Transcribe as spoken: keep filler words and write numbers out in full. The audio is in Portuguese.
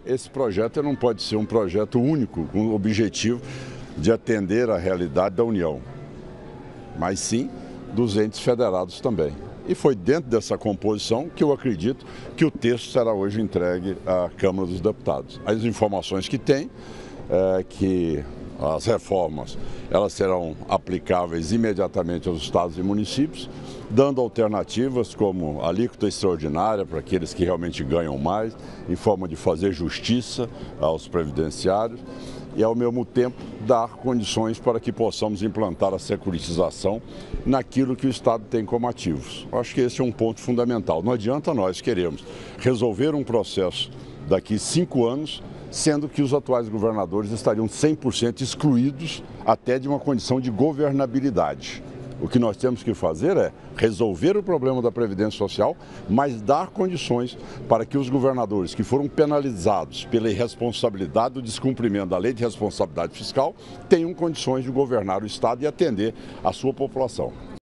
esse projeto não pode ser um projeto único, com o objetivo de atender à realidade da União, mas sim dos entes federados também. E foi dentro dessa composição que eu acredito que o texto será hoje entregue à Câmara dos Deputados. As informações que tem é que as reformas elas serão aplicáveis imediatamente aos estados e municípios, dando alternativas como alíquota extraordinária para aqueles que realmente ganham mais, em forma de fazer justiça aos previdenciários e, ao mesmo tempo, dar condições para que possamos implantar a securitização naquilo que o Estado tem como ativos. Eu acho que esse é um ponto fundamental. Não adianta nós queremos resolver um processo daqui cinco anos, sendo que os atuais governadores estariam cem por cento excluídos até de uma condição de governabilidade. O que nós temos que fazer é resolver o problema da Previdência Social, mas dar condições para que os governadores que foram penalizados pela irresponsabilidade do descumprimento da Lei de Responsabilidade Fiscal tenham condições de governar o Estado e atender a sua população.